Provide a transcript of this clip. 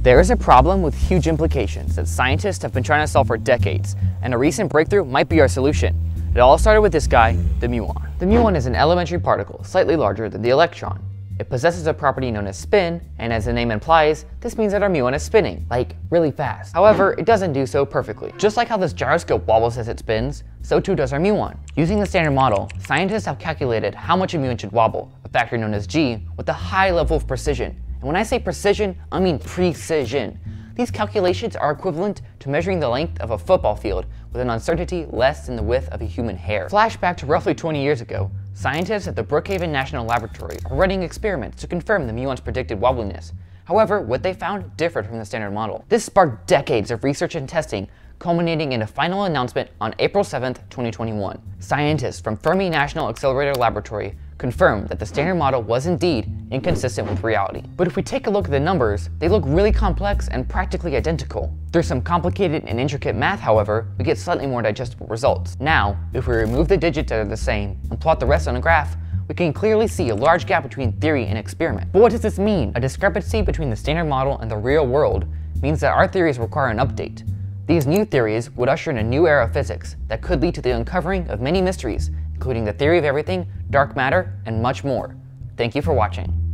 There is a problem with huge implications that scientists have been trying to solve for decades, and a recent breakthrough might be our solution. It all started with this guy, the muon. The muon is an elementary particle slightly larger than the electron. It possesses a property known as spin, and as the name implies, this means that our muon is spinning, like really fast. However, it doesn't do so perfectly. Just like how this gyroscope wobbles as it spins, so too does our muon. Using the standard model, scientists have calculated how much a muon should wobble, a factor known as g, with a high level of precision. And when I say precision, I mean precision. These calculations are equivalent to measuring the length of a football field with an uncertainty less than the width of a human hair. Flashback to roughly 20 years ago, scientists at the Brookhaven National Laboratory are running experiments to confirm the muon's predicted wobbliness. However, what they found differed from the standard model. This sparked decades of research and testing, culminating in a final announcement on April 7, 2021. Scientists from Fermi National Accelerator Laboratory confirmed that the standard model was indeed inconsistent with reality. But if we take a look at the numbers, they look really complex and practically identical. Through some complicated and intricate math, however, we get slightly more digestible results. Now, if we remove the digits that are the same and plot the rest on a graph, we can clearly see a large gap between theory and experiment. But what does this mean? A discrepancy between the standard model and the real world means that our theories require an update. These new theories would usher in a new era of physics that could lead to the uncovering of many mysteries, including the theory of everything, dark matter, and much more. Thank you for watching.